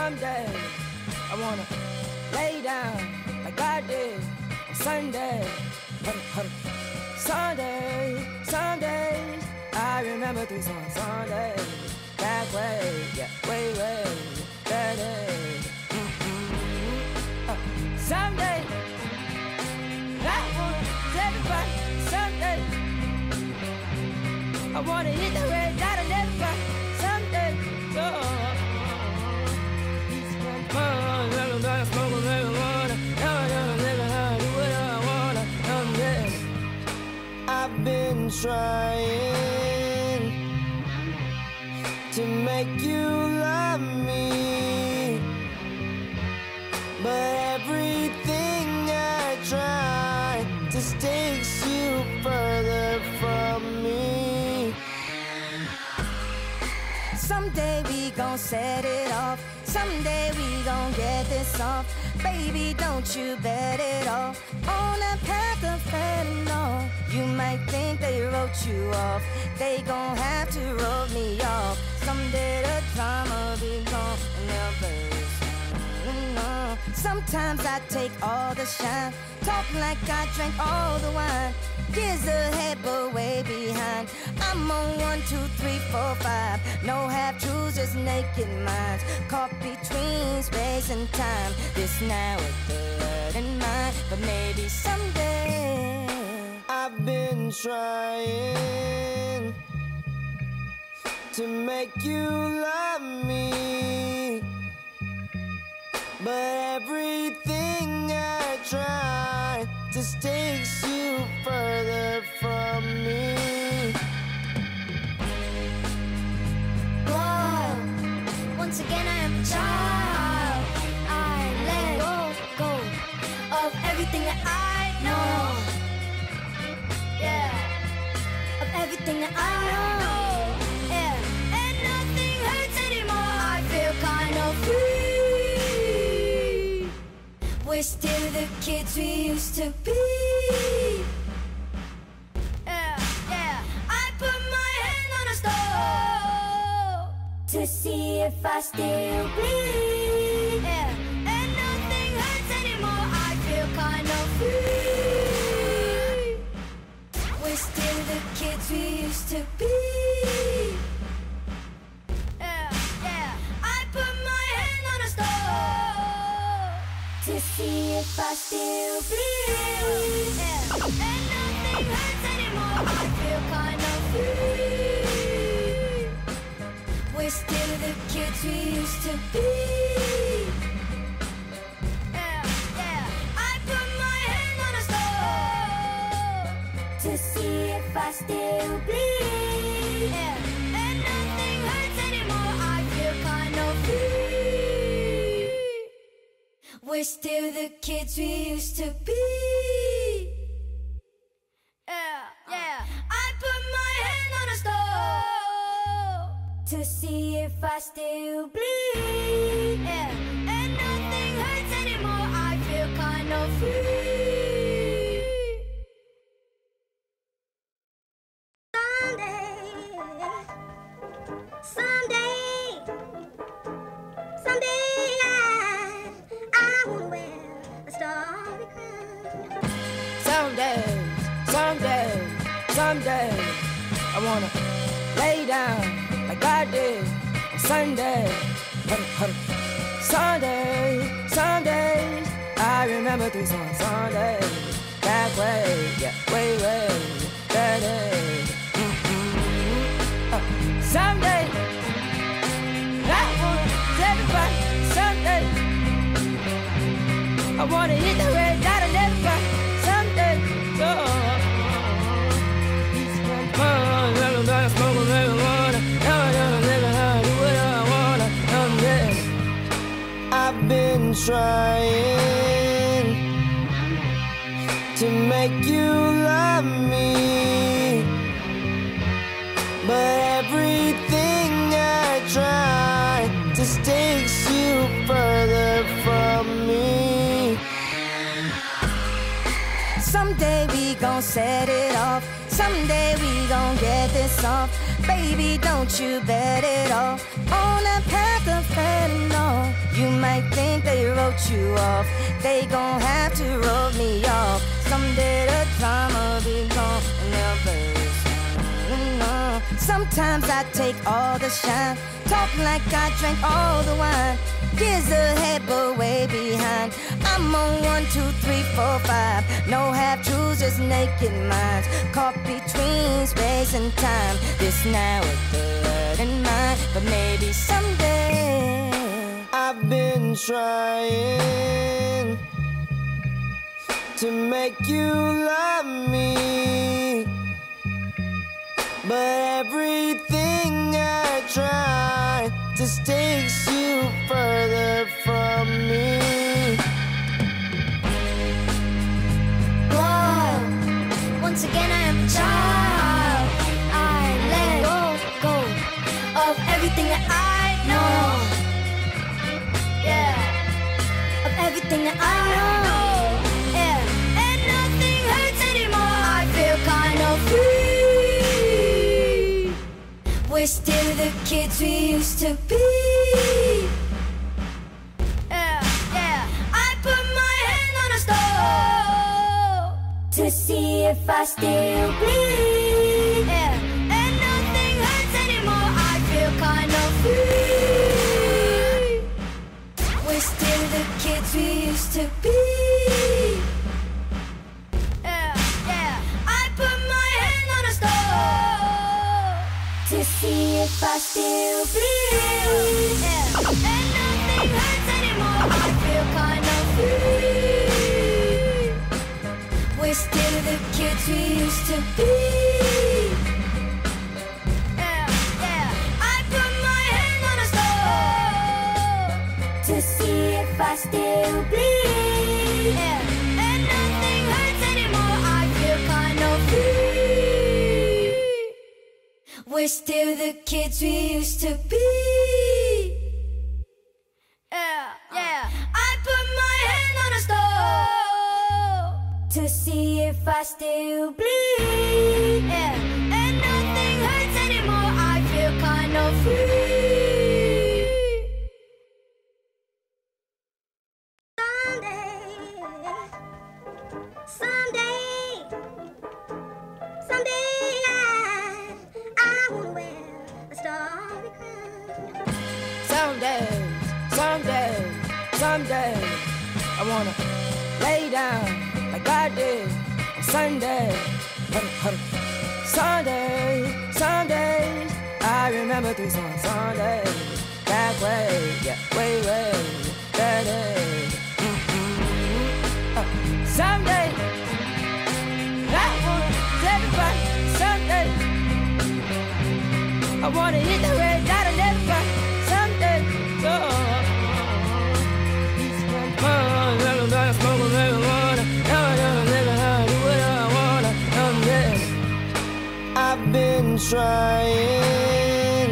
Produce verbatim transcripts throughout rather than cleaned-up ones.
Someday I wanna lay down like I did on Sunday. Sunday, Sundays, I remember three songs. Sunday, that way, yeah, way, way, that day. Mm-hmm. uh, someday, I wanna take a back. Someday, I wanna hit the red dot and never back. Someday, oh. I've been trying to make you love me, but everything I try just takes you further from me. Someday we gon' set it off. Someday we gon' get this off. Baby, don't you bet it off on that path of fentanyl. You might think they wrote you off. They gon' have to roll me off. Someday the drama be gone and they'll no. Sometimes I take all the shine, talk like I drank all the wine. Years ahead but way behind. I'm on one, two, three, four, five. No half-truths, just naked minds. Caught between space and time. This now with the word in mind. But maybe someday I've been trying to make you love me, but everything I try just takes you further from me. Whoa, once again I am a child. I let go, go of everything that I know. Yeah, of everything that I know. Yeah, and nothing hurts anymore. I feel kind of free. We're still the kids we used to be. Yeah, yeah. I put my hand on a stove to see if I still bleed. Yeah, and nothing hurts anymore. I feel kind of free. We're still the kids we used to be. Yeah, yeah. I put my hand on a stove to see if I still bleed. Yeah, and nothing hurts anymore. I feel kind of free. We're still the kids we used to be. Yeah, yeah. I put my hand on a stove to see if I still bleed. Yeah, and nothing hurts anymore. I feel kind of free. We're still the kids we used to be. Yeah, yeah. I put my hand on a stove to see if I still bleed. Yeah, and nothing hurts anymore. I feel kind of free. Someday, someday, someday I, I wanna wear a starry crown. Someday, someday, someday I wanna lay down like I did on Sunday. Sunday, Sundays, I remember three songs. Sunday, that way, yeah, way, way, that day. Mm-hmm. uh, someday, I wanna take a back. Someday, I wanna hit the red dot and never back. Someday, so I've been trying to make you love me, but everything I try just takes you further from me. Someday we gon' set it off. Someday we gon' get this off. Baby, don't you bet it all on a pack of fentanyl. You might think they wrote you off. They gon' have to wrote me off. Someday the drama be gone and they'll bury no. Sometimes I take all the shine, talk like I drank all the wine. Years ahead, but way behind. I'm on one, two, three, four, five. No half-truths, just naked minds. Caught between space and time. This now is good in mind, but maybe someday. I've been trying to make you love me, but everything I try just takes you further from me. Whoa, once again I am a child. I let go, go of everything that I know. Yeah, of everything that I know. Yeah, and nothing hurts anymore. I feel kind of free. We're still the kids we used to be. Yeah, yeah. I put my hand on a stove to see if I still bleed. Yeah, and nothing hurts anymore. I feel kind of free. We're still the kids we used to be. Yeah, yeah. I put my hand on a stove to see if I still bleed. Yeah, and nothing hurts anymore. I feel kind of free. We're still the kids we used to be. Yeah, yeah. I put my hand on a stove to see if I still bleed. Yeah, and nothing hurts anymore. I feel kind of free. We're still the kids we used to be. Yeah, yeah. I put my hand on a stove to see if I still bleed. Yeah, and nothing hurts anymore. I feel kind of free. Someday, someday, someday I, I wanna wear a starry crown. Someday, someday, someday, I wanna lay down like I did on Sunday. Sunday, Sunday, I remember these on Sunday. That way, yeah, way, way, that day. Mm-hmm. Uh, someday, I wanna take a back. Someday, I wanna hit the red dot and never someday. So, I've been trying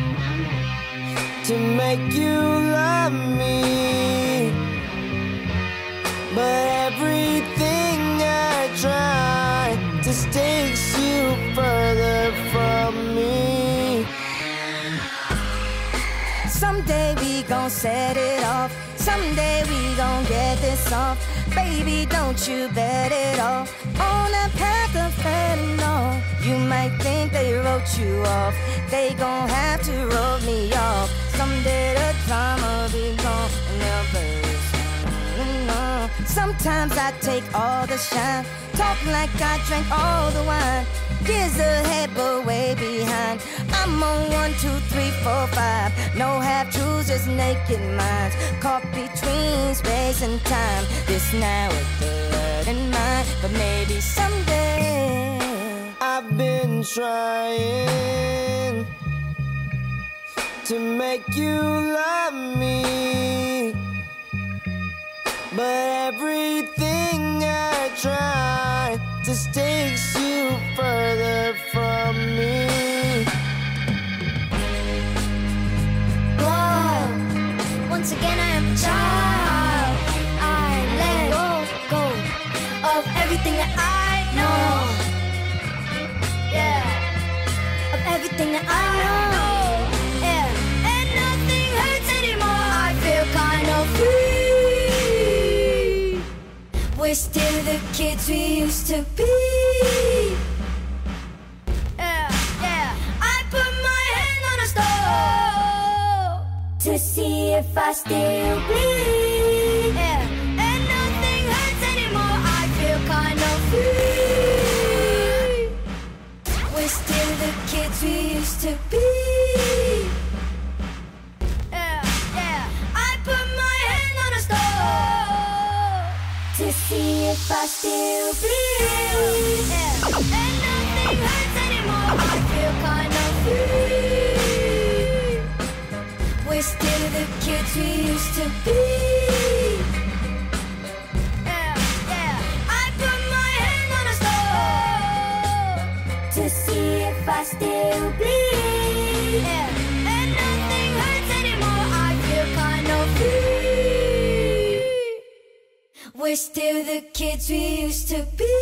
to make you love me, but everything I try just takes you further from me. someday we gon' set it off. Someday we gon' get this off. Baby, don't you bet it all on a pack of fentanyl. You might think they wrote you off. They gon' have to wrote me off. Someday the drama be gone and they'll bury no. Sometimes I take all the shine, talk like I drank all the wine. Years ahead, but way behind. I'm on one, two, three, four, five. No half-truths, just naked minds. Caught between space and time. This now is good in mind, but maybe someday. I've been trying to make you love me, but everything I try just takes you further from me. Whoa, once again I am a child. I let go, go of everything that I know. We're still the kids we used to be. Yeah, yeah. I put my hand on a stove to see if I still bleed. Yeah, and nothing hurts anymore. I feel kind of free. We're still the kids we used to be. Yeah, yeah. I put my hand on a stove to see if I still bleed. Yeah, and nothing hurts anymore. I feel kind of free. We're still the kids we used to be. Yeah, yeah. I put my hand on a stove to see if I still bleed. Yeah, and nothing hurts anymore. I feel kind of free. We're still the kids we used to be.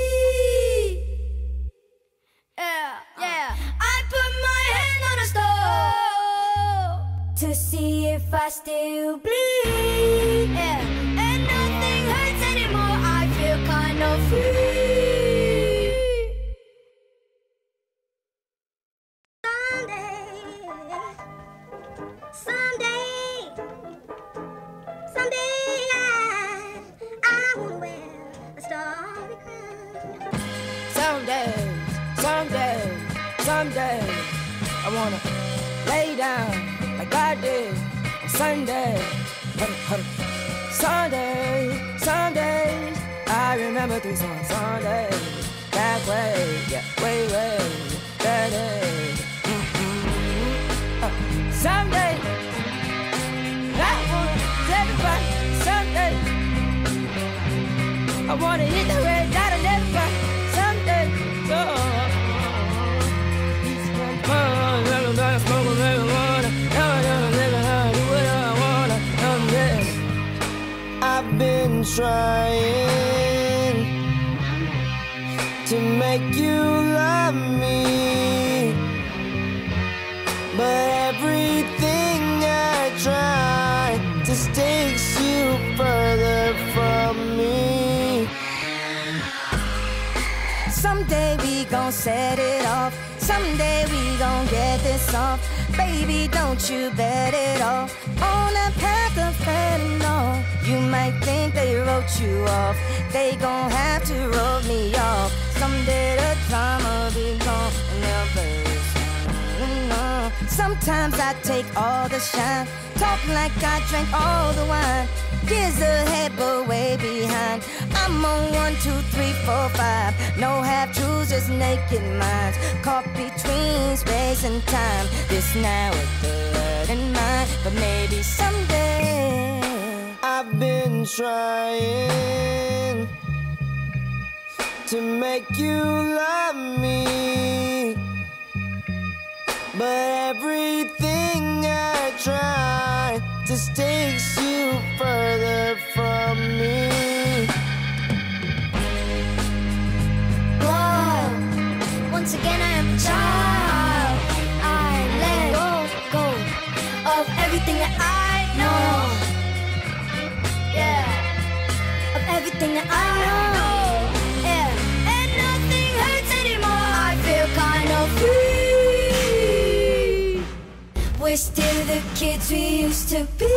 Yeah, yeah. I put my hand on a stove to see if I still bleed. Yeah, and nothing hurts anymore. I feel kind of free. Someday, someday, someday I, I wanna wear a starry crown. Someday, someday, someday, I wanna lay down like I did on Sunday. Hurry, hurry. Sunday, Sunday, I remember three songs. Sunday, that way, yeah, way, way, that day. Mm-hmm. Uh, someday, I wanna everybody. Someday, I wanna hit the red dot and everybody. Someday, so. I've been trying to make you love me, but everything I try just takes you further from me. Someday we gon' set it off. Someday we gon' get this off. Baby, don't you bet it off on that path of fentanyl. You might think they wrote you off. They gon' have to roll me off. Someday the drama be gone and they'll burst. Sometimes I take all the shine, talk like I drank all the wine. Years ahead, but way behind. I'm on one, two, three, four, five. No half truths, just naked minds. Caught between space and time. This now with the word in mind, but maybe someday. I've been trying to make you love me, but everything I try just takes you further from me. Whoa, once again I am a child. I let go, go of everything that I know. Yeah, of everything that I know. Yeah, and nothing hurts anymore. I feel kind of free. We're still the kids we used to be.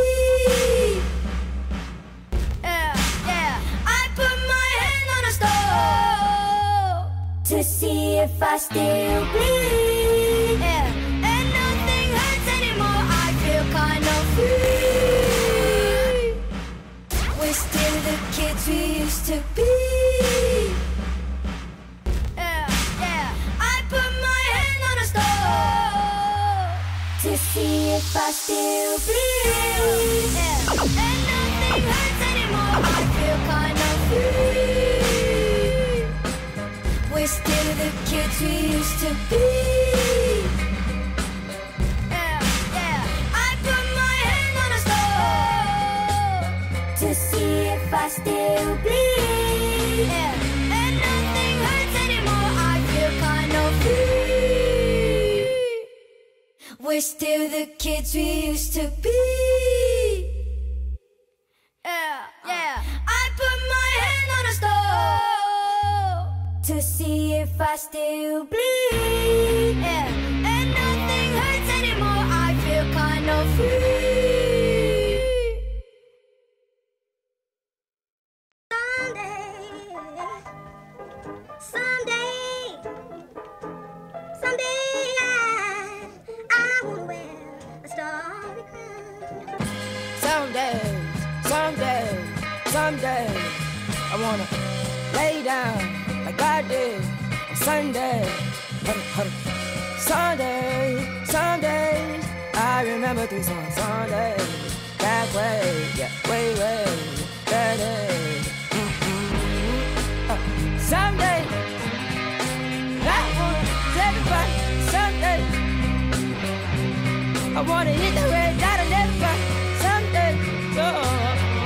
Yeah, yeah. I put my hand on a stove to see if I still bleed. Yeah, and nothing hurts anymore. I feel kind of free. We're still the kids we used to be. Yeah, yeah. I put my hand on a stove to see if I still bleed. Yeah, and nothing hurts anymore. I feel kind of free. We're still the kids we used to be. Yeah, yeah. I put my hand on a stove to see if I still bleed. Yeah, and nothing hurts anymore. I feel kind of free. We're still the kids we used to be. Yeah, yeah. I put my hand on a stove if I still bleed. Yeah, and nothing hurts anymore. I feel kind of free. Someday, someday I, I wanna wear a starry crown. Someday, someday, someday, I wanna lay down like I did on Sunday. Huddle, huddle. Sunday, Sundays, I remember three songs. Sunday, that way, yeah, way, way, that day. Mm-hmm. Uh, someday, I wanna tell everybody. Someday, I wanna hit the red dot and everybody. Someday, so.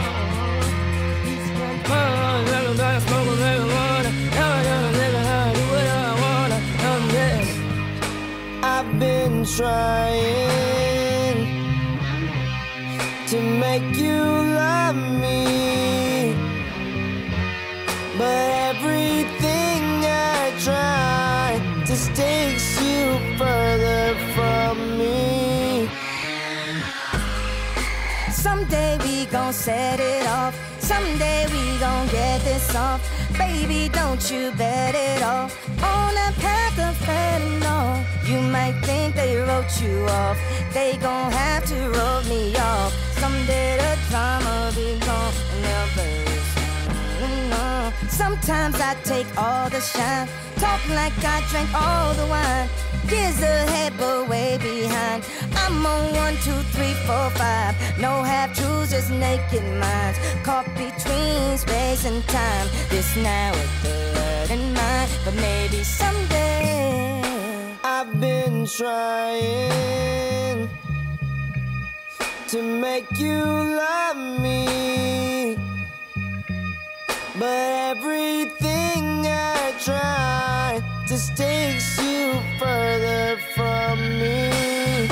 I've been trying to make you love me, but everything I try just takes you further from me. Someday we gon' set it off. Someday we gon' get this off. Baby, don't you bet it off on a path of fentanyl. You might think they wrote you off. They gon' have to wrote me off. Someday the drama be gone and they'll no. Sometimes I take all the shine, talk like I drank all the wine. Years ahead, but way behind. I'm on one, two, three, four, five. No half-truths, just naked minds. Caught between space and time. This now with the word in mind, but maybe someday. I've been trying to make you love me, but everything I try just takes you further from me.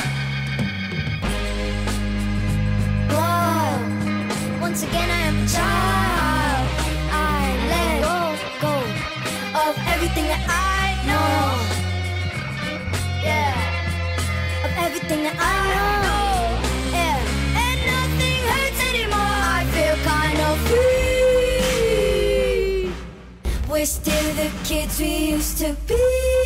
Whoa, once again I am a child. I let go, go of everything that I know. Yeah, of everything that I know. Yeah, and nothing hurts anymore. I feel kind of free. We're still the kids we used to be.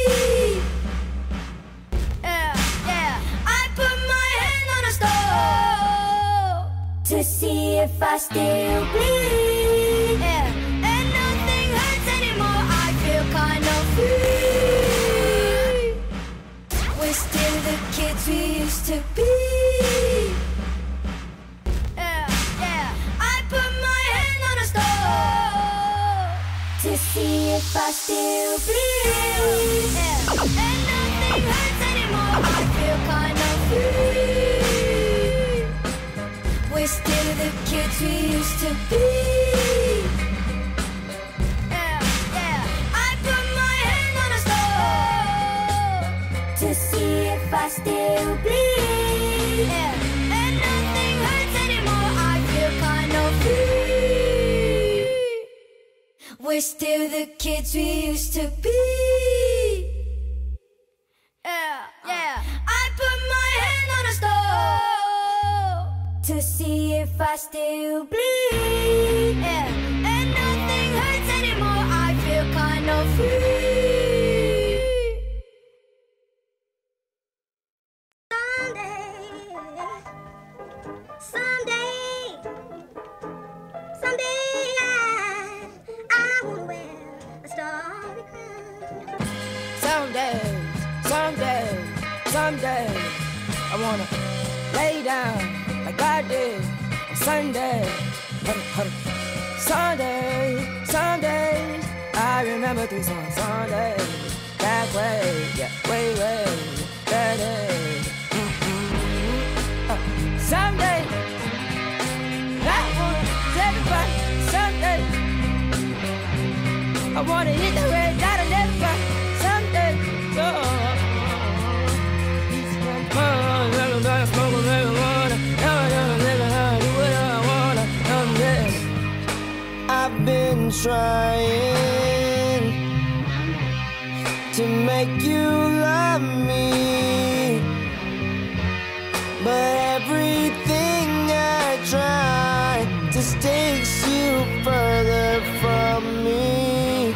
Yeah, yeah. I put my hand on a stove to see if I still bleed. Yeah, and nothing hurts anymore. I feel kind of free. We're still the kids we used to be. Yeah, yeah. I put my hand on a stove to see if I still bleed. Yeah, and nothing hurts anymore. I feel kind of free. We're still the kids we used to be. Yeah, yeah. I put my hand on a stove to see if I still bleed. Yeah, and nothing hurts anymore. I feel kind of free. We're still the kids we used to be. Yeah, yeah. I put my hand on a stove to see if I still bleed. Yeah, and nothing hurts anymore. I feel kind of free. Someday, someday I, I wanna wear a starry crown. Someday, someday, someday, I wanna lay down like I did on Sunday. Huddle, huddle. Sunday, Sundays, I remember three songs. Sunday, that way, yeah, way, way, that day. Mm-hmm. Uh, someday, I wanna tell everybody. Someday, I wanna hit the red dot and everybody. Someday, oh. I've been trying to make you love me, but everything I try just takes you further from me.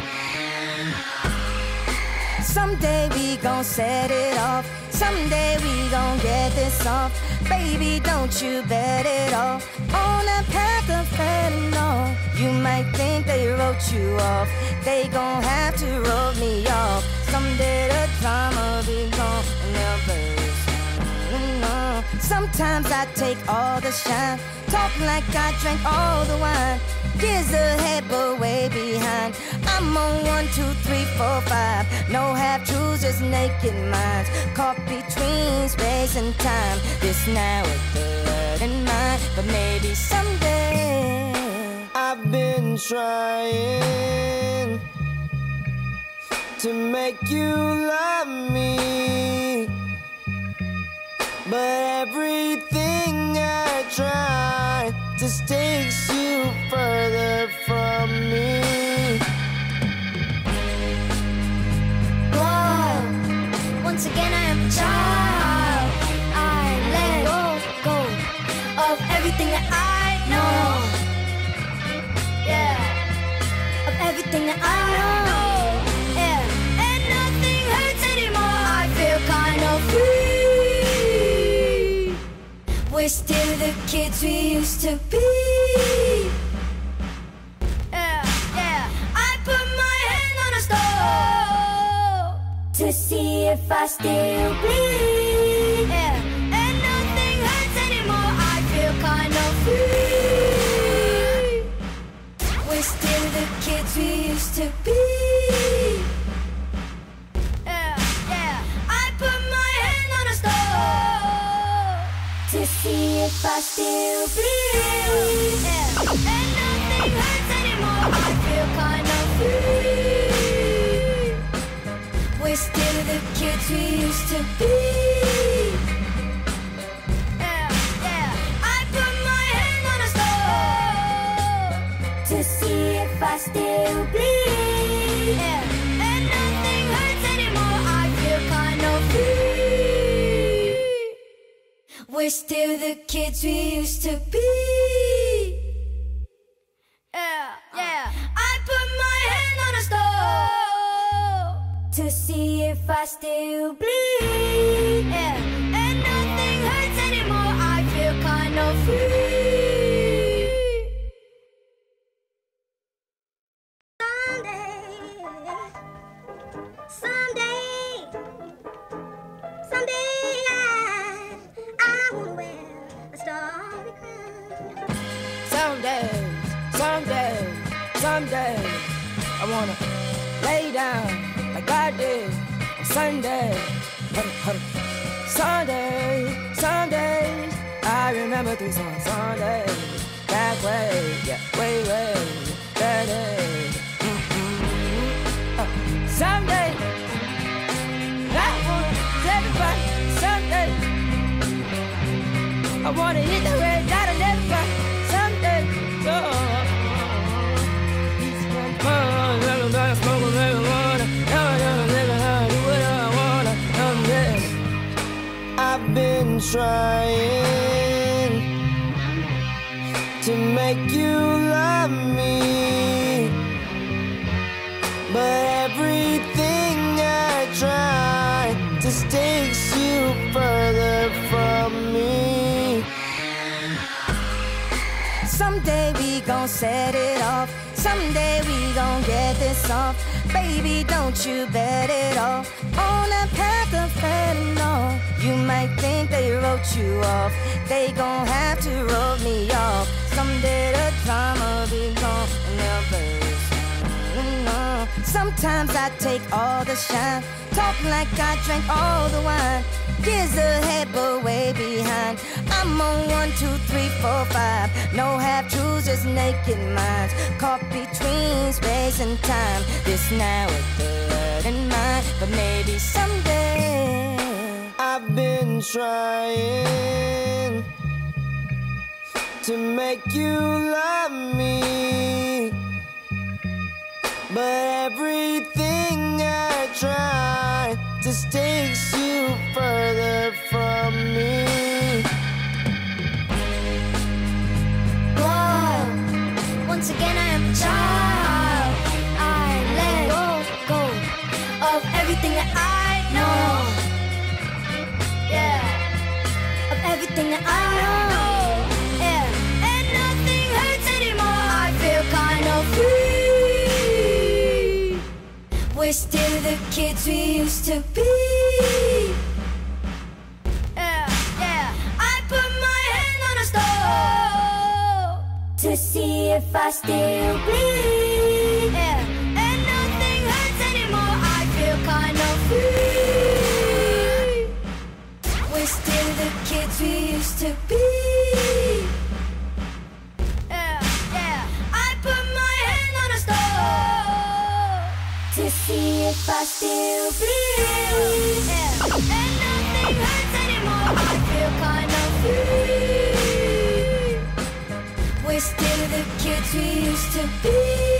Someday we gon' set it off. Someday we gon' get this off. Baby, don't you bet it off on a path of fentanyl. You might think they wrote you off. They gon' have to roll me off. Someday the drama be gone and never no. Sometimes I take all the shine, talk like I drank all the wine. Years ahead but way behind. I'm on one, two, three, four, five. No half-truths, just naked minds. Caught between space and time. This now with the word in mind. But maybe someday I've been trying to make you love me, but everything I try just takes you further from me. Whoa, once again I am a child. I let go, go of everything that I know. Yeah, of everything that I know. Yeah, and nothing hurts anymore. I feel kind of free. We're still the kids we used to be. Yeah, yeah. I put my hand on a stove to see if I still bleed. Yeah, and nothing hurts anymore. I feel kind of free. We're still the kids we used to be. Yeah, yeah. I put my hand on a stove to see if I still bleed. Yeah, and nothing hurts anymore. I feel kind of free. We're still the kids we used to be. Yeah, yeah. I put my hand on a stove to see if I still bleed. Yeah, and nothing hurts anymore. I feel kind of free. We're still the kids we used to be. Yeah, yeah. I put my hand on a stove to see if I still bleed. Yeah, and nothing hurts anymore. I feel kind of free. Someday, someday, someday I, I wanna wear a starry crown. Someday, someday, someday, I wanna lay down like I did on Sunday. Sunday, Sundays, I remember three songs. Sunday, back way, yeah, way, way, that day. Mm-hmm. Uh, someday, I wanna everybody. Someday, I wanna hit the red dot and everybody. Someday, so. I've been trying to make you love me, but everything I try just takes you further from me. someday we gon' set it off. Someday we gon' get this off. Baby, don't you bet it off on a path of fentanyl. You might think they wrote you off. They gon' have to roll me off. Someday the drama be gone and never no. Sometimes I take all the shine, talk like I drank all the wine. Years ahead but way behind. I'm on one, two, three, four, five. No half-truths, just naked minds. Caught between space and time. This now with the word in mind. But maybe someday I've been trying to make you love me, but everything I try takes you further from me. Whoa, once again I am a child. I let go, go of everything that I know. Yeah, of everything that I know. Yeah, and nothing hurts anymore. I feel kind of free. We're still the kids we used to be. Yeah, yeah. I put my hand on a stove to see if I still bleed. Yeah, and nothing hurts anymore. I feel kind of free. We're still the kids we used to be. Yeah, yeah. I put my hand on a stove to see if I still bleed. Yeah, and nothing hurts anymore. I feel kind of free. We're still the kids we used to be.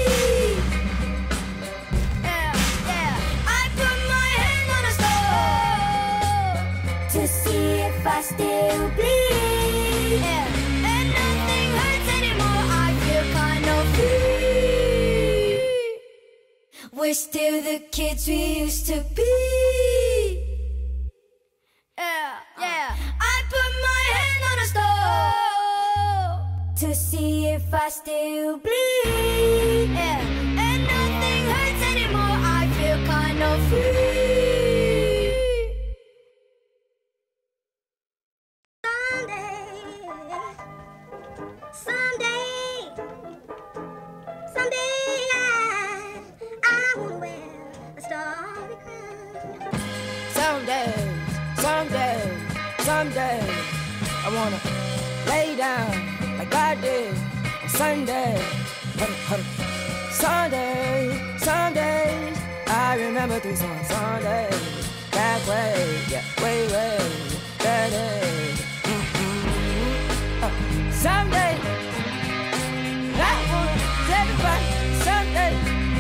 Yeah, yeah. I put my hand on a stove to see if I still bleed. Yeah, and nothing hurts anymore. I feel kind of free. We're still the kids we used to be. Yeah, yeah. I put my hand on a stove to see if I still bleed. Yeah, and nothing hurts anymore. I feel kind of free. Someday, someday, someday I, I wanna wear a starry crown. Someday, someday, someday, I wanna lay down like I did on Sunday. Huddle, huddle. Sunday, Sunday, I remember these on Sunday. That way, yeah, way, way, that day. Mm-hmm. Uh, someday, I wanna tell everybody. Someday,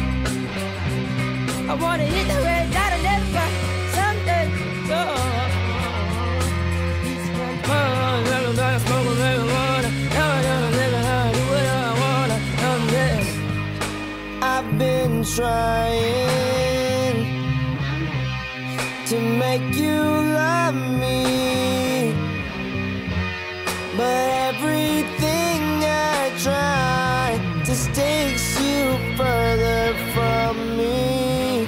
I wanna hit the red dot and everybody. Someday, so. I've been trying to make you love me, but everything I try just takes you further from me.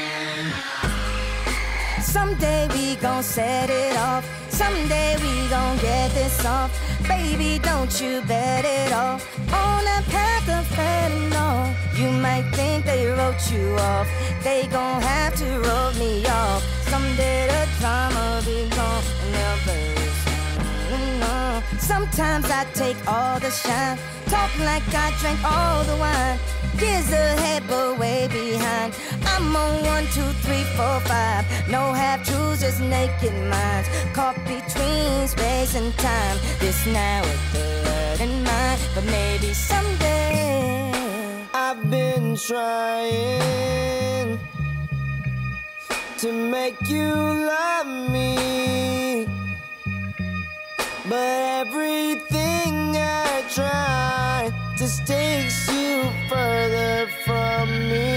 Someday we gon' set it off. Someday we gon' get this off. Baby, don't you bet it all on a path of fentanyl. You might think they wrote you off. They gon' have to wrote me off. Someday the drama be gone and they'll burst. Sometimes I take all the shine, talk like I drank all the wine. Years ahead, but way behind. I'm on one, two, three, four, five. No half truths, just naked minds. Caught between space and time. This now with the word in mind, but maybe someday. I've been trying to make you love me, but everything I try just takes you further from me.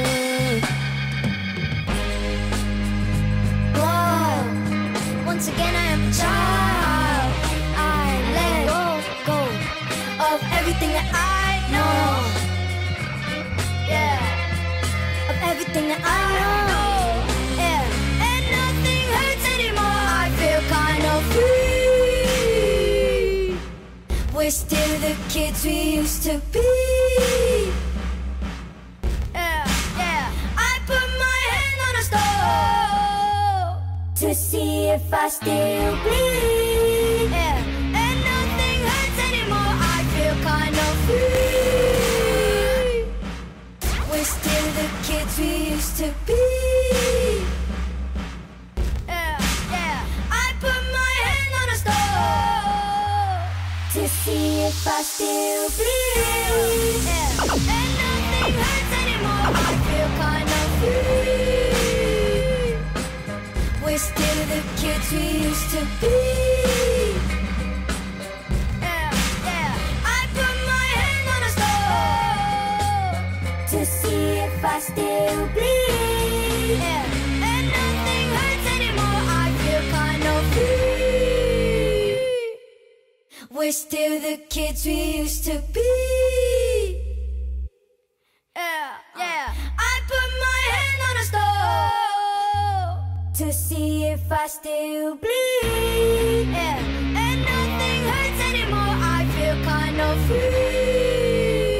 Whoa, once again I am a child. I let go, go of everything that I know. Yeah, of everything that I know. Yeah, and nothing hurts anymore. I feel kind of free. We're still the kids we used to be. Yeah, yeah. I put my hand on a stove to see if I still bleed. Yeah, and nothing hurts anymore. I feel kind of free. We're still the kids we used to be. Yeah, yeah. I put my hand on a stove to see if I still bleed. Yeah, and nothing hurts anymore. I feel kind of free. We're kids we used to be. Yeah, yeah. I put my hand on a stove to see if I still bleed. Yeah, and nothing hurts anymore. I feel kind of free. We're still the kids we used to be. Yeah, yeah. I put my hand on a stove to see if I still bleed. Yeah, and nothing hurts anymore. I feel kind of free.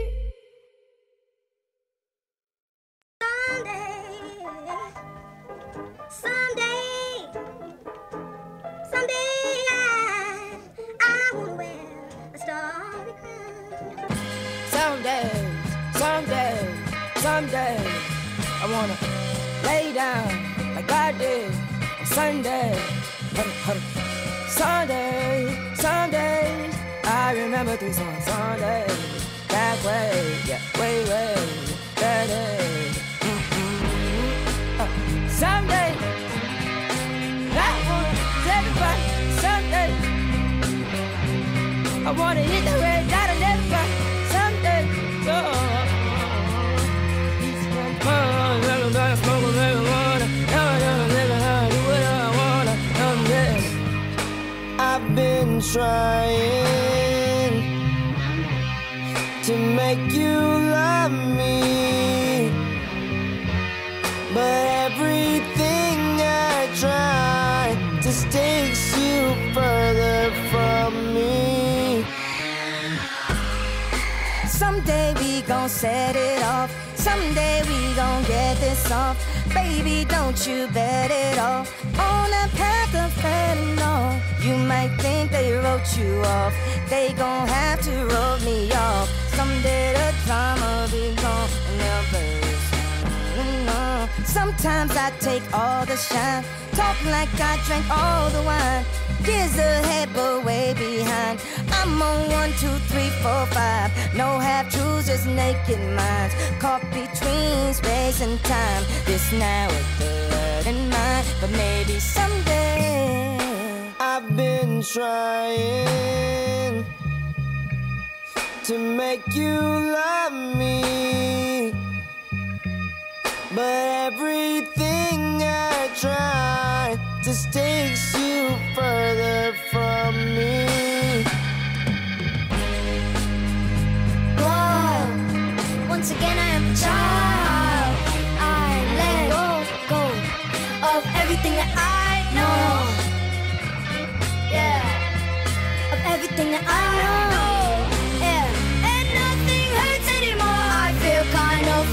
Someday, someday, someday I, I wanna wear a starry crown. Someday, someday, someday, I wanna lay down like I did on Sunday. Hurry, hurry. Sunday, Sunday, I remember these on Sunday. That way, yeah, way, way, that day. Mm-hmm. Uh, someday, I wanna tell everybody. Someday, I wanna hit the red dot and everybody. Someday, so. I've been trying to make you love me, but everything I try just takes you further from me. Someday we gon' set it off. Someday we gon' get this off. Baby, don't you bet it off on that path of fentanyl. You might think they wrote you off. They gon' have to wrote me off. Someday the drama be gone and they'll burst. Sometimes I take all the shine, talk like I drank all the wine. Years ahead, but way behind. I'm on one, two, three, four, five. No half truths, just naked minds. Caught between space and time. This now with the word in mind, but maybe someday. I've been trying to make you love me, but everything I try just takes you further from me. Whoa, once again I am a child. I let go, go of everything that I know. Yeah, of everything that I know. Yeah, and nothing hurts anymore. I feel kind of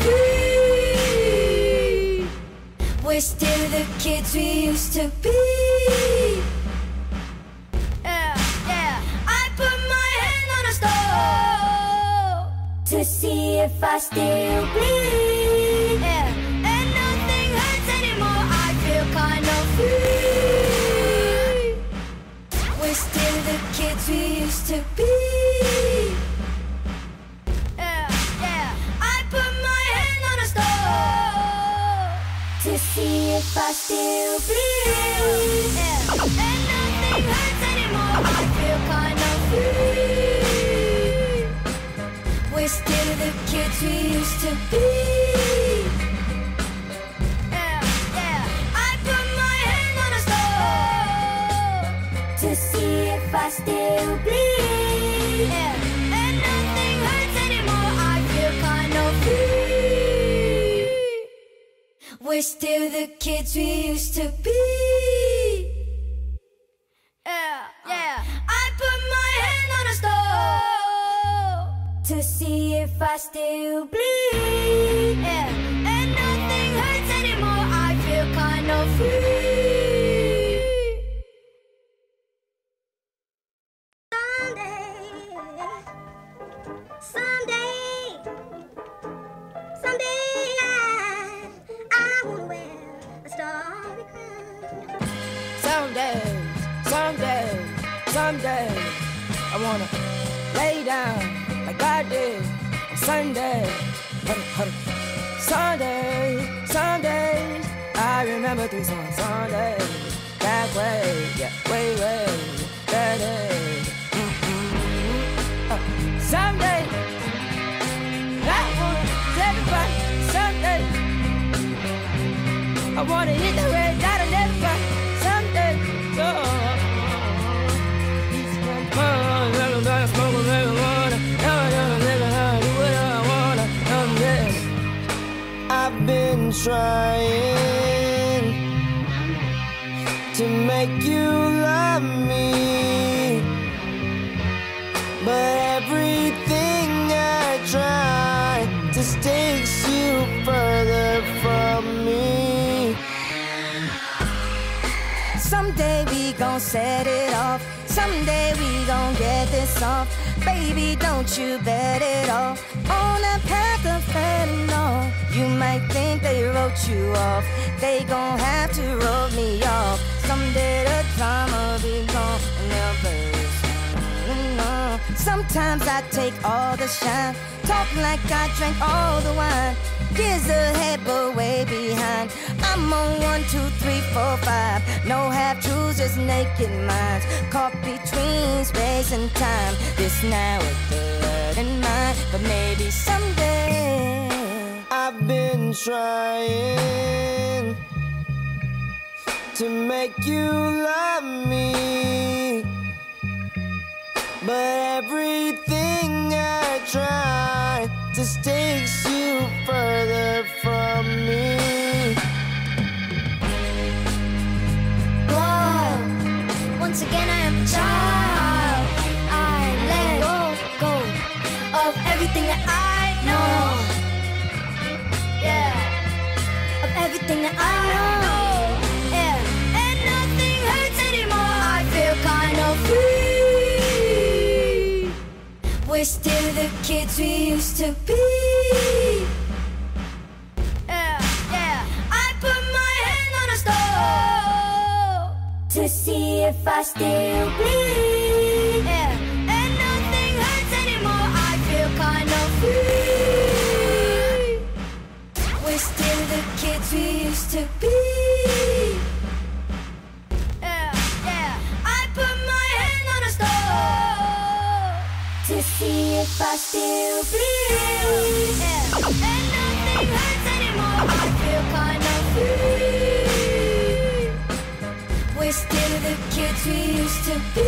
free. We're still the kids we used to be. Yeah, yeah. I put my hand on a stove to see if I still bleed. Yeah, and nothing hurts anymore. I feel kind of free. We're still the kids we used to be. Yeah, yeah. I put my hand on a stove to see if I still bleed. Yeah, and nothing hurts anymore. I feel kind of free. We're still the kids we used to be. Yeah, yeah. I put my hand on a stove to see if I still bleed. Yeah, and nothing hurts anymore. I feel kind of free. We're still the kids we used to be. Yeah, yeah. I put my hand on a stove to see if I still bleed. Yeah, and nothing hurts anymore. I feel kind of free. Someday, someday, someday I, I wanna wear a starry crown. Someday, someday, someday, I wanna lay down like I did on Sunday. Hurry, hurry. Sunday, Sundays, I remember these on Sunday. That back way, yeah, way, way, better. Mm-hmm. Uh, someday, I wanna take it back. Someday, I wanna hit the red dot and never back. Someday, so. I've been trying to make you love me, but everything I try just takes you further from me. Someday we gon' set it off. Someday we gon' get this off. Baby, don't you bet it all on a path of fentanyl. You might think they wrote you off. They gon' have to roll me off. Someday the drama be gone and they'll burst. Sometimes I take all the shine, talk like I drank all the wine. Years ahead, but way behind. I'm on one, two, three, four, five. No half-truths, just naked minds. Caught between space and time. This now is third in mind, but maybe someday. I've been trying to make you love me, but everything I try just takes you further from me. Whoa, once again I am a child. I let go, go of everything that I know. Yeah, of everything that I know. Yeah, and nothing hurts anymore. I feel kind of free. We're still the kids we used to be. Yeah, yeah. I put my hand on a stove to see if I still bleed. Yeah, and nothing hurts anymore. I feel kind of free. We're still the kids we used to be. Yeah, yeah. I put my hand on a stove to see if I still bleed. Yeah, and nothing hurts anymore. I feel kind of free. We're still the kids we used to be.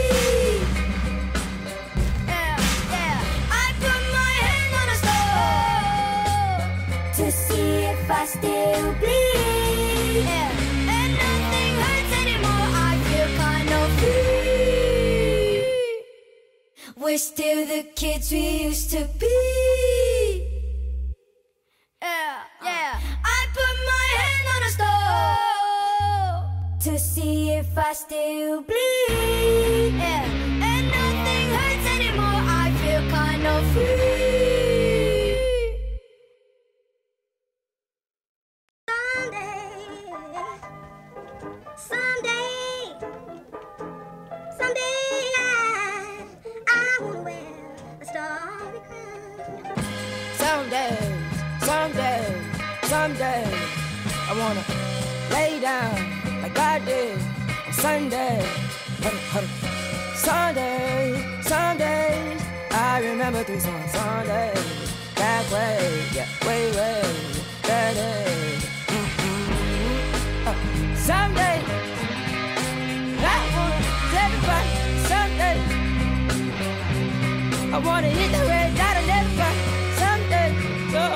Yeah, yeah. I put my hand on a stove to see if I still bleed. Yeah, and nothing hurts anymore. I feel kind of free. We're still the kids we used to be. Yeah, yeah. I put my hand on a stove to see if I still bleed. Yeah, and nothing hurts anymore. I feel kind of free. Someday, someday, someday I, I wanna wear a starry crown. Someday, someday, someday, I wanna lay down like I did on Sunday. Sunday, Sunday, I remember three songs. Sunday, that way, yeah, way, way, better. Mm-hmm. Uh, someday, I wanna take it back. Someday, I wanna hit the red dot and never back. Someday, so.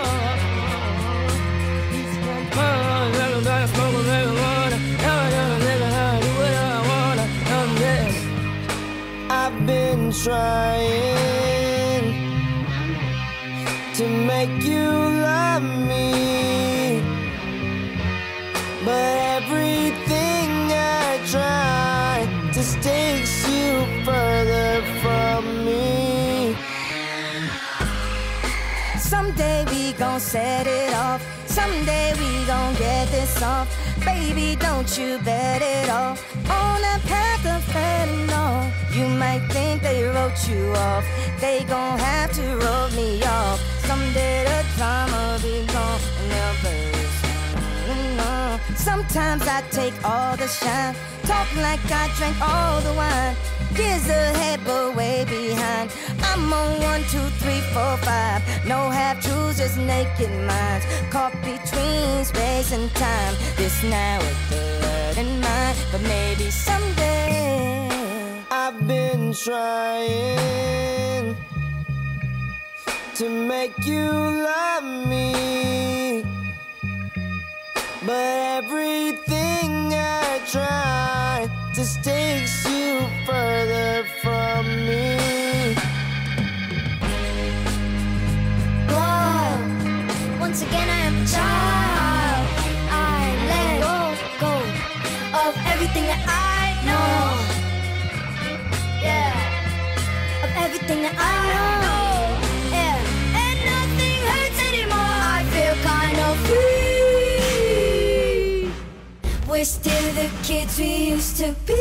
I've been trying to make you love me, but everything I try just takes you further from me. Someday we gon' set it off. Someday we gon' get this off. Baby, don't you bet it all on a path of fentanyl. You might think they wrote you off. They gon' have to roll me off. Someday the drama be gone and they'll burst. No. Sometimes I take all the shine, talk like I drank all the wine. Years ahead, but way behind. I'm on one, two, three, four, five. No half truths, just naked minds. Caught between space and time. This now with the word in mind, but maybe someday. I've been trying to make you love me, but everything I try just takes you further from me. Whoa, once again I am a child. I let go, go of everything that I know. Yeah, of everything that I know. Yeah, and nothing hurts anymore. I feel kind of free. We're still the kids we used to be.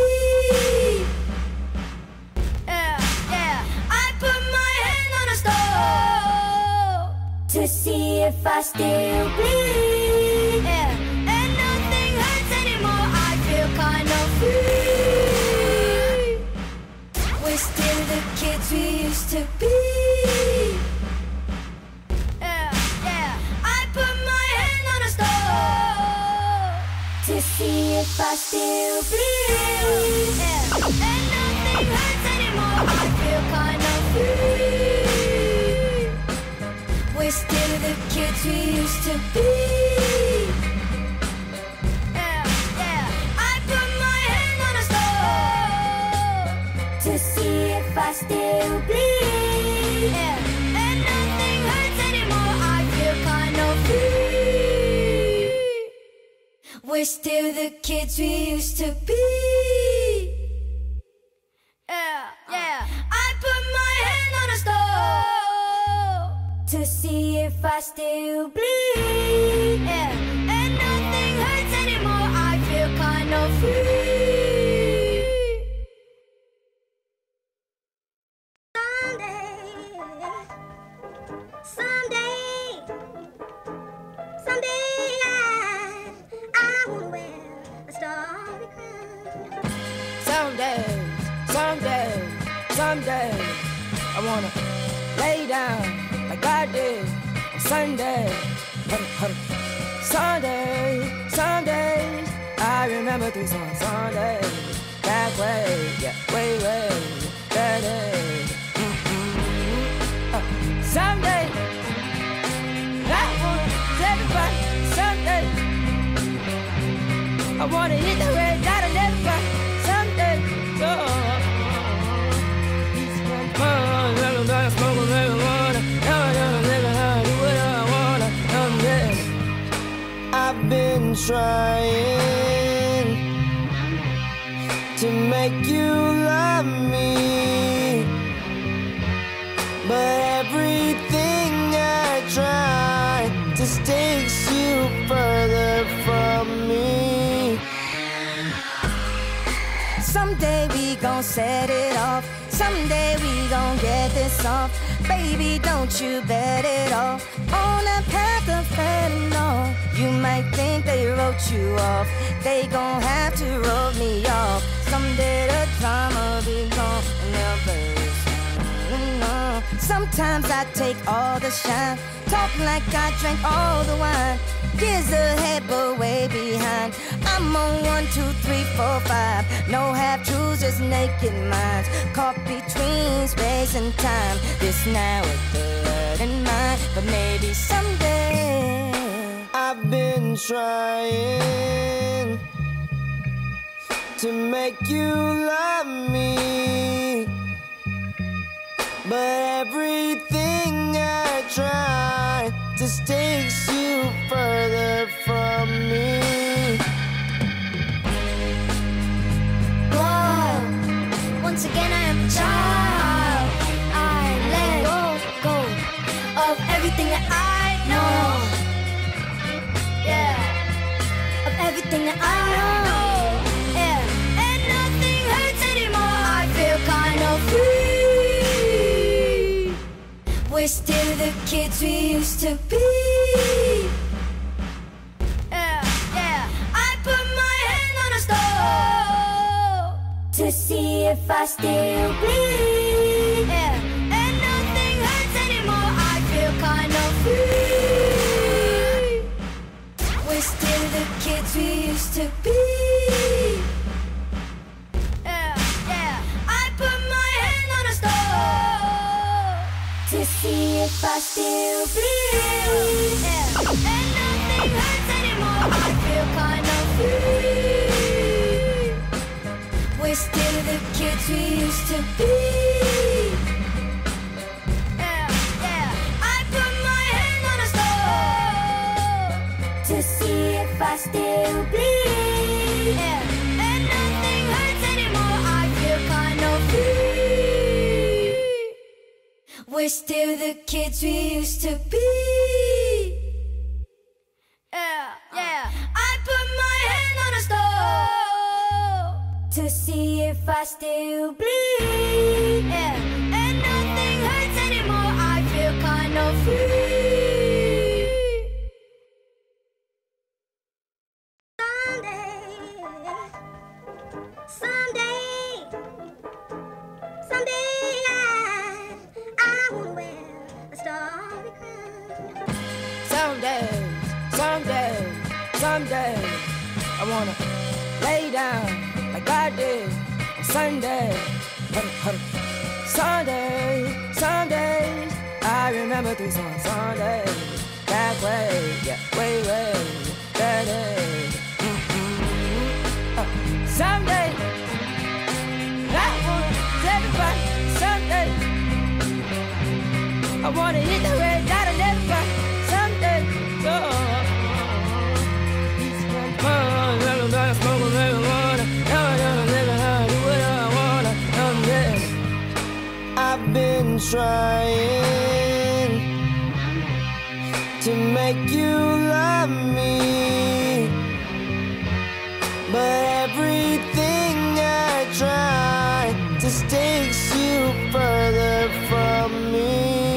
Yeah, yeah. I put my hand on a stove to see if I still bleed. Yeah, and nothing hurts anymore. I feel kind of free. We're still the kids we used to be. Yeah, yeah. I put my hand on a stove to see if I still bleed. Yeah, and nothing hurts anymore. I feel kind of free. We're still the kids we used to be. Yeah, yeah. I put my hand on a stove to see if I still bleed. Yeah, and nothing hurts anymore. I feel kind of free. We're still the kids we used to be. Yeah, yeah. I put my hand on a stove to see if I still bleed. Yeah, and nothing hurts anymore. I feel kind of free. Someday, someday, someday I, I wanna wear a starry crown. Someday, someday, someday, I wanna lay down like I did on Sunday. Hurry, hurry. Sunday, Sundays, I remember three songs. Sunday, back way, yeah, way, way, that day. Mm-hmm. Uh, someday, I wanna tell everybody. Someday, I wanna hit the red dot and everybody. Someday, so. I've been trying to make you love me, but everything I try just takes you further from me. Someday we gon' set it off. Someday we gon' get this off. Baby, don't you bet it off on a path of fentanyl. You might think they wrote you off. They gon' have to wrote me off. Someday the drama be gone and they'll bury us. Sometimes I take all the shine, talk like I drank all the wine. Years ahead, but way behind. I'm on one, two, three, four, five. No half truths, just naked minds. Caught between space and time. This now with the word in mind, but maybe someday. I've been trying to make you love me, but everything I try just takes you further from me. Whoa, once again I am a child. I let go, go of everything that I know. Yeah, of everything that I know. Yeah, and nothing hurts anymore. I feel kind of free. We're still the kids we used to be. Yeah, yeah. I put to see if I still bleed. Yeah. And nothing hurts anymore, I feel kind of free. We're still the kids we used to be. Yeah, yeah. I put my hand on a stove to see if I still bleed. Yeah. And nothing hurts anymore, I feel kind of free. We're still the kids we used to be. Yeah, yeah. I put my hand on a stove to see if I still bleed. Yeah. And nothing hurts anymore, I feel kind of free. We're still the kids we used to be. Yeah, yeah. I put my hand on a stove to see if I still bleed. Yeah. And nothing hurts anymore, I feel kind of free. Someday, someday, someday I, I wanna wear a starry crown. Someday, someday, someday, I wanna lay down like I did on Sunday. Sunday, Sunday, I remember these on Sunday. That way, yeah, way, way, that day. Mm-hmm. Uh, someday, I wanna everybody. Someday, I wanna hit the red dot and everybody. Someday, oh, I've been trying to make you love me, but everything I try just takes you further from me.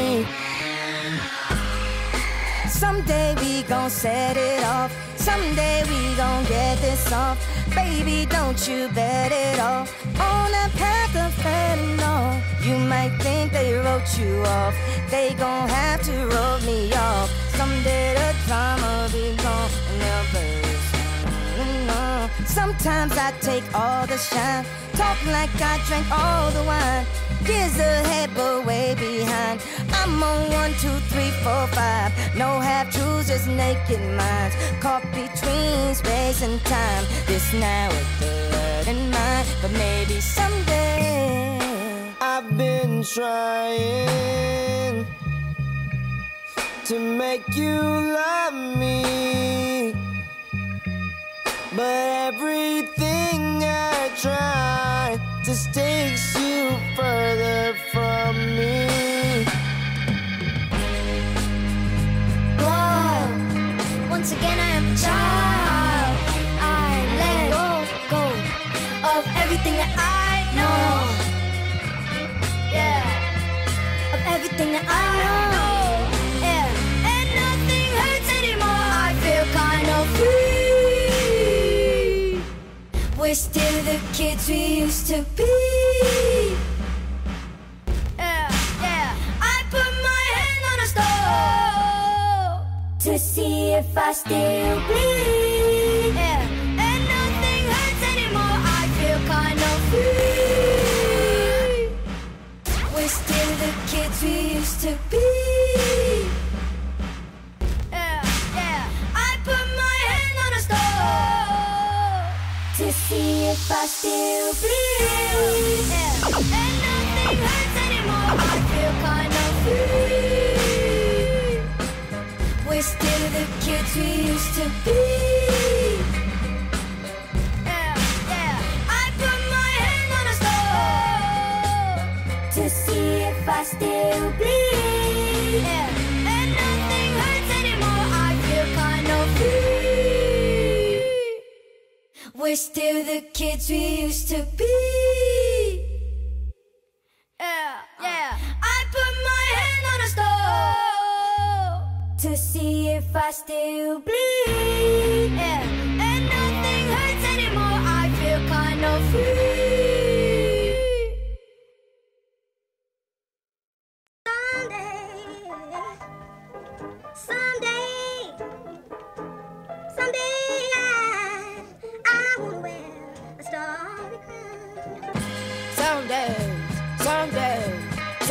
Someday we gon' set it off. Someday we gon' get this off. Baby, don't you bet it all on a path of fentanyl. You might think they wrote you off. They gon' have to wrote me off. Someday the drama be gone and they'll play this song. Sometimes I take all the shine, talk like I drank all the wine. Years ahead, but way behind. I'm on one, two, three, four, five. No half truths, just naked minds. Caught between space and time. This now with the word in mind, but maybe someday. I've been trying to make you love me, but everything I try just takes you further from me. Whoa, once again I am a child. I let go, go of everything that I know. Yeah, of everything that I know. Yeah, and nothing hurts anymore, I feel kind of free. We're still the kids we used to be. Yeah, yeah. I put my hand on a stove to see if I still bleed. Yeah, and nothing hurts anymore, I feel kind of free. We're still the kids we used to be. Yeah, yeah. I put my hand on a stove to see if I still bleed. Yeah. And nothing hurts anymore, I feel kind of free. We're still the kids we used to be. Yeah, yeah. I put my hand on a stove to see if I still bleed. Yeah. And nothing hurts anymore, I feel kind of free. We're still the kids we used to be. Yeah, yeah. I put my hand on a stove to see if I still bleed. Yeah, and nothing hurts anymore, I feel kind of free.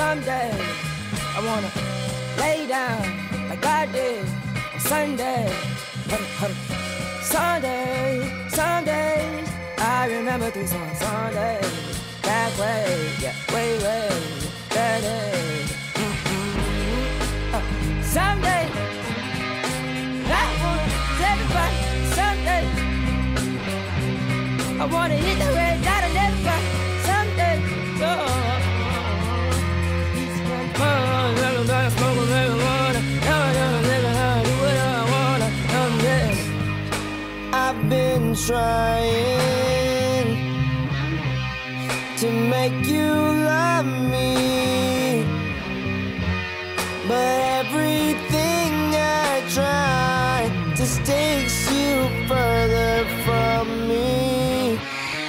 someday I wanna lay down like I did on Sunday. Hurry, hurry. Sunday, Sunday, I remember these on Sunday. That way, yeah, way, way, that day. Mm-hmm. Uh, someday, I wanna everybody. Someday, I wanna hit the red dot and everybody. Someday, oh. I've been trying to make you love me, but everything I try just takes you further from me.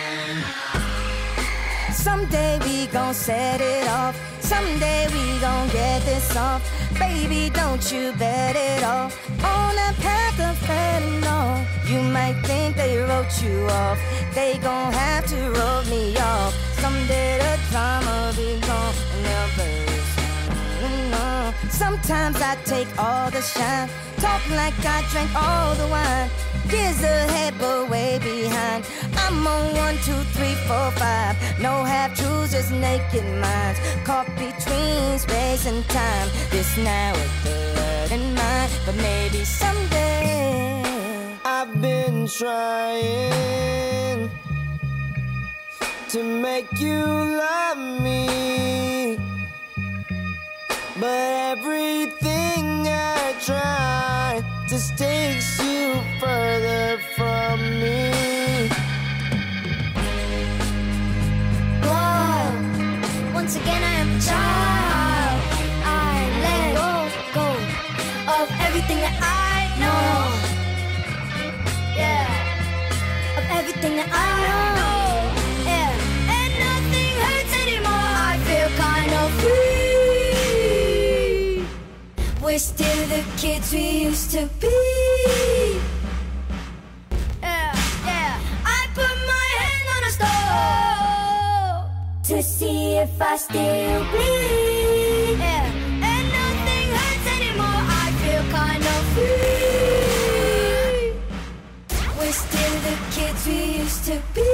Someday we gon' set it off. Someday we gon' get this off. Baby, don't you bet it off on that path of fentanyl. You might think they wrote you off. They gon' have to roll me off. Someday the drama be gone and they'll no. Sometimes I take all the shine, talk like I drank all the wine. Years ahead but way behind. I'm on one, two, three, four, five. No half-truths, just naked minds. Caught between space and time. This now is third in mind, but maybe someday. I've been trying to make you love me, but everything I try just takes you further from me. Whoa, once again I am a child. I let go, go of everything that I know. Yeah, of everything that I know. Yeah, and nothing hurts anymore. I feel kind of free. We're still the kids we used to be. Yeah, yeah. I put my hand on a stove to see if I still bleed. Yeah, and nothing hurts anymore. I feel kind of free. We're still the kids we used to be.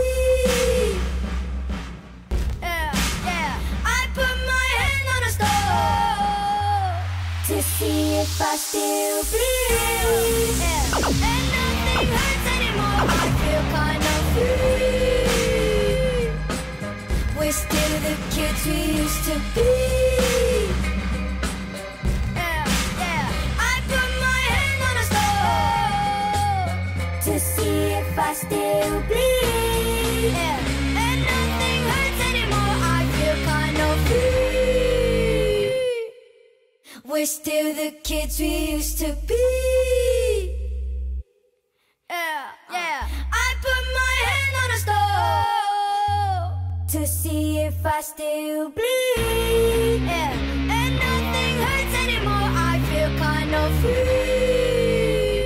Yeah, yeah. I put my hand on a stove to see if I still bleed. Yeah, and nothing hurts anymore. I feel kind of free. We're still the kids we used to be. Yeah, yeah. I put my hand on a stove to see if I still bleed. Yeah, and nothing hurts anymore. I feel kind of free. We're still the kids we used to be. Yeah, yeah. I put my hand on a stove to see if I still bleed. Yeah, and nothing hurts anymore. I feel kind of free.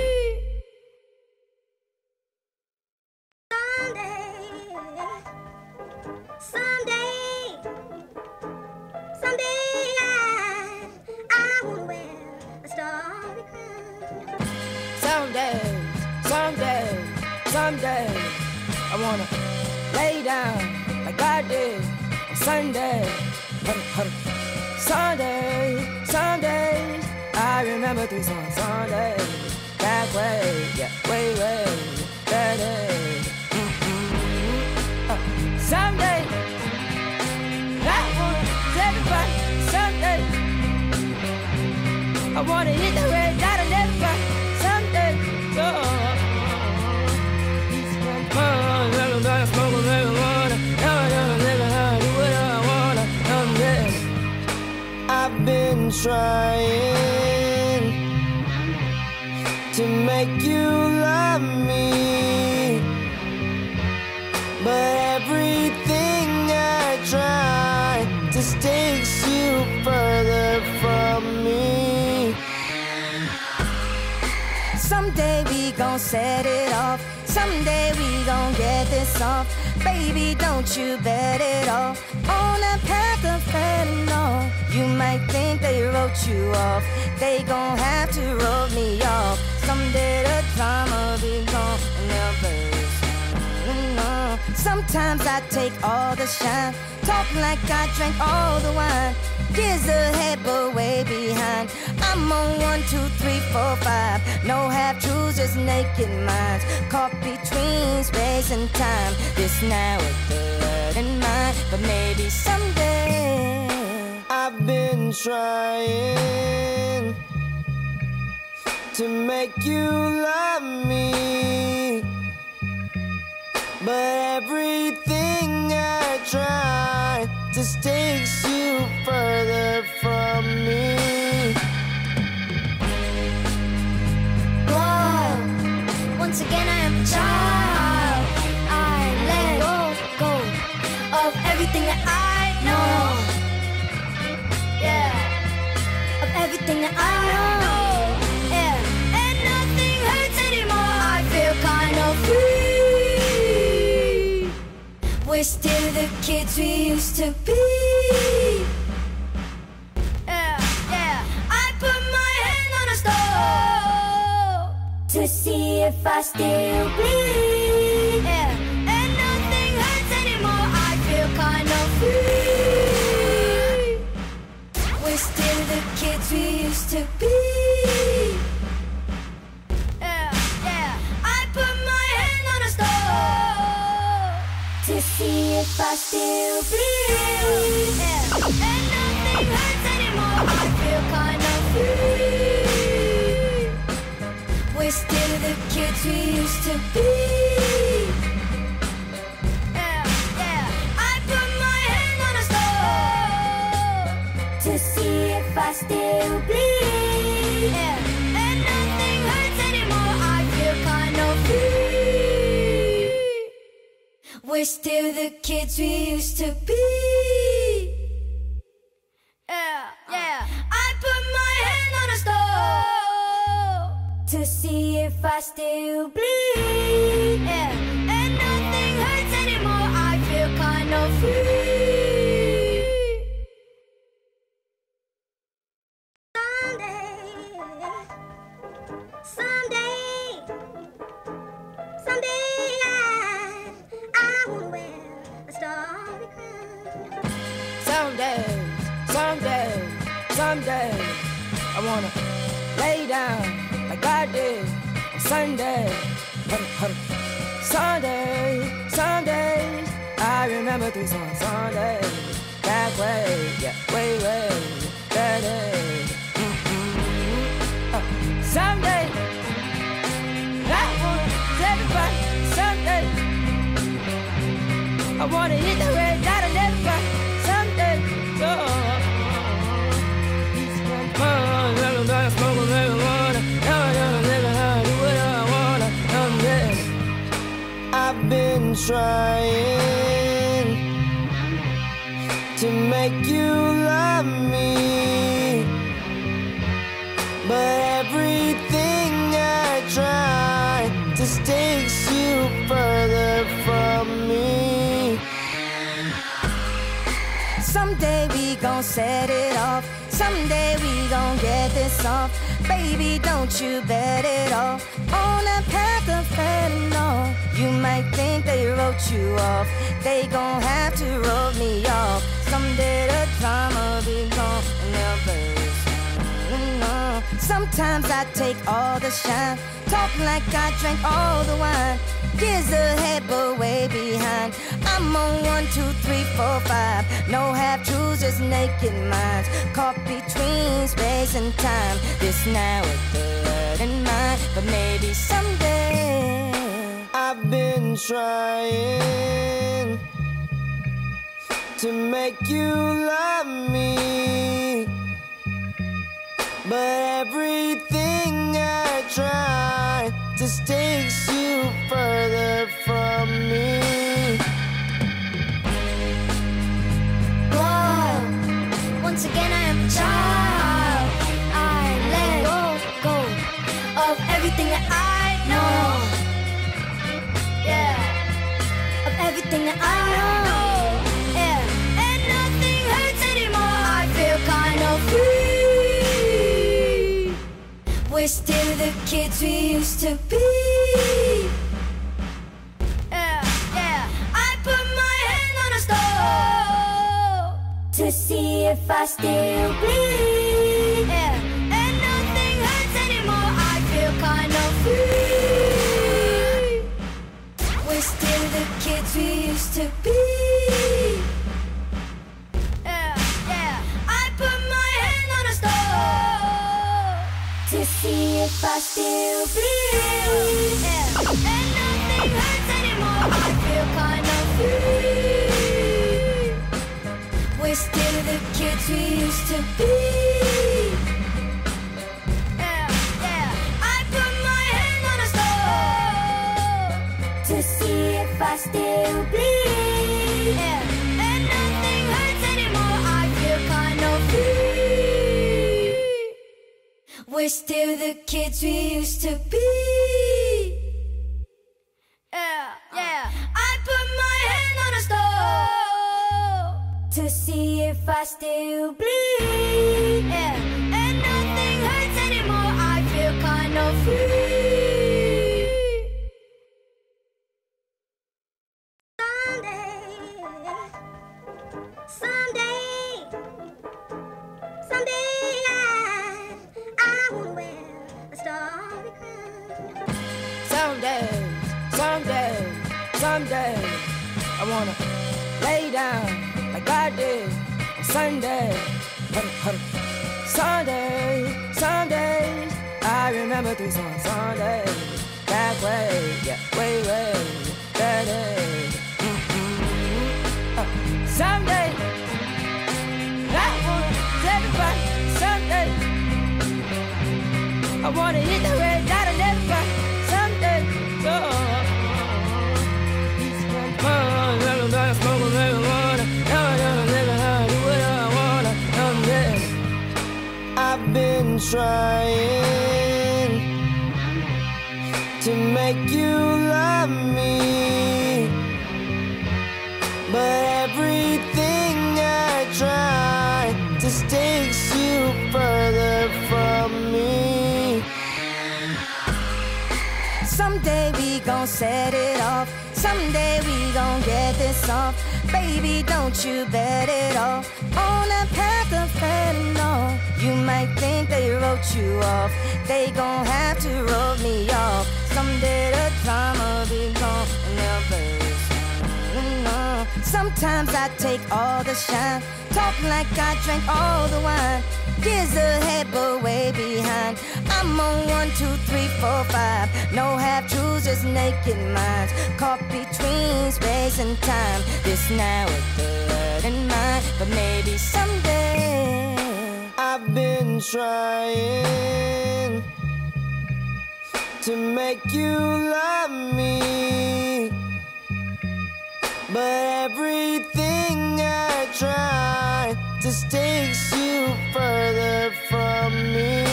Someday, someday, I, I wanna wear a starry crown. Someday, someday, someday I wanna lay down like I did on Sunday. Hurry, hurry. Sunday, Sunday, I remember these on Sunday. That way, yeah, way, way, that day. Mm-hmm. Uh, someday, I wanna everybody. Someday, I wanna hit the red dot and everybody. Someday, oh. I've been trying to make you love me, but everything I try just takes you further from me. Someday we gon' set it off. Someday we gon' get this off. Baby, don't you bet it all on a path of fentanyl. You might think they wrote you off. They gon' have to wrote me off. Someday the drama be gone and they'll burst. No. Sometimes I take all the shine, talk like I drank all the wine. Years ahead, but way behind. I'm on one, two, three, four, five. No half-truths, just naked minds. Caught between space and time. This now a third in mind, but maybe someday. I've been trying to make you love me, but everything I try just takes you further from me. Whoa, once again I am a child. I let go, go of everything that I know. Yeah, of everything that I know. Yeah, and nothing hurts anymore. I feel kind of free. We're still the kids we used to be. Yeah, yeah. I put my hand on a stove to see if I still bleed. Yeah, and nothing hurts anymore. I feel kind of free. We're still the kids we used to be. Yeah, yeah. I put my hand on a stove to see if I still bleed. Yeah, and nothing hurts anymore. I feel kind of free. We're still the kids we used to be. Yeah, yeah. I put my hand on a stove to see if I still bleed. Yeah, and nothing hurts anymore. I feel kind of free. We're still the kids we used to be. Yeah, yeah. I put my hand on a stove to see if I still bleed. Yeah, and nothing hurts anymore. I feel kind of free. Someday, someday, someday I, I wanna wear a starry crown. Someday, someday, someday, I wanna lay down like I did on Sunday. Huddle, huddle. Sunday, Sundays, I remember three songs. Sunday, that way, yeah, way, way, that day. Mm-hmm. Uh, someday, I wanna take a bite. Someday, I wanna hit the red dot and never back. Someday, oh. I've been trying to make you love me, but everything I try just takes you further from me. Someday we gon' set it off. Someday we gon' get this off. Baby, don't you bet it all on a path of fentanyl. You might think they wrote you off. They gon' have to wrote me off. Someday the drama be gone and they'll burst. No. Sometimes I take all the shine, talk like I drank all the wine. Years ahead, but way behind. I'm on one, two, three, four, five. No half-truths, just naked minds. Caught between space and time. This now a third in mind, but maybe someday. I've been trying to make you love me, but everything I try just takes you further from me. Whoa, once again I am a child. I let go, go of everything that I know. Yeah, of everything that I know. Yeah, and nothing hurts anymore. I feel kind of free. We're still the kids we used to be. Yeah, yeah. I put my hand on a stove to see if I still bleed. Yeah, and nothing hurts anymore. I feel kind of free. We're still the kids we used to be. Yeah, yeah. I put my hand on a stove to see if I still bleed. Yeah, and nothing hurts anymore. I feel kind of free. We're still the kids we used to be. Yeah, yeah. I put my hand on a stove to see if I still bleed. Yeah, and nothing hurts anymore. I feel kind of free. We're still the kids we used to be. Yeah, yeah. I put my hand on a stove to see if I still bleed. Yeah, and nothing hurts anymore. I feel kind of free. Someday, someday, someday I, I wanna wear a starry crown. Someday, someday, someday, I wanna lay down like I did on Sunday. Hold it, hold it. Sunday, Sundays, I remember three songs. Sunday, back way, yeah, way, way, that is. Mm-hmm. Uh, someday, I wanna tell everybody. Someday, I wanna hit the red dot and everybody. Someday, so. I've been trying to make you love me, but everything I try just takes you further from me. Someday we gon' set it off. Someday we gon' get this off. Baby, don't you bet it off on a path of fentanyl. You might think they wrote you off. They gon' have to wrote me off. Someday the drama be gone and they'll burst. Sometimes I take all the shine, talk like I drank all the wine. Years ahead, but way behind. I'm on one, two, three, four, five. No half-truths, just naked minds. Caught between space and time. This now with the hurt in mind, but maybe someday. I've been trying to make you love me, but everything I try just takes you further from me.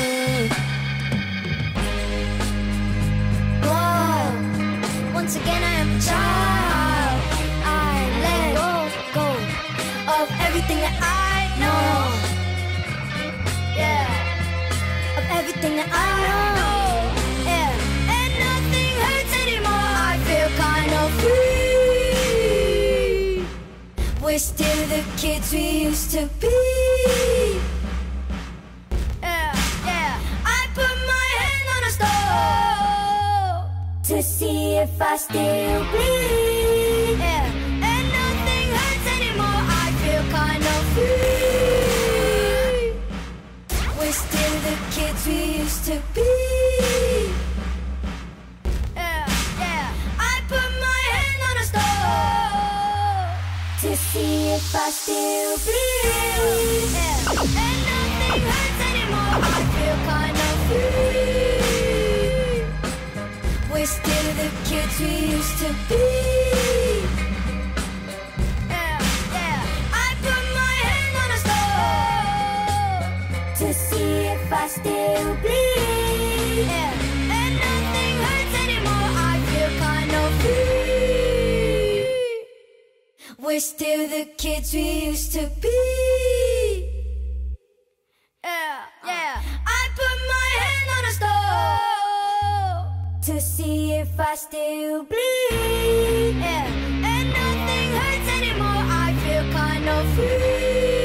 Whoa, once again I am a child. I let go, go of everything that I know. Yeah, of everything that I know. Yeah, and nothing hurts anymore. I feel kind of free. We're still the kids we used to be. Yeah, yeah. I put my hand on a stove to see if I still bleed. Yeah, and nothing hurts anymore. I feel kind of free. We're still the kids we used to be. Yeah, yeah. I put my hand on a stove to see if I still bleed. Yeah, and nothing hurts anymore. I feel kind of free. We're still the kids we used to be. Yeah, yeah. I put my hand on a stove to see if I still bleed. Yeah. we're still the kids we used to be. Yeah, yeah. I put my hand on the stove to see if I still bleed. Yeah, and nothing hurts anymore. I feel kind of free.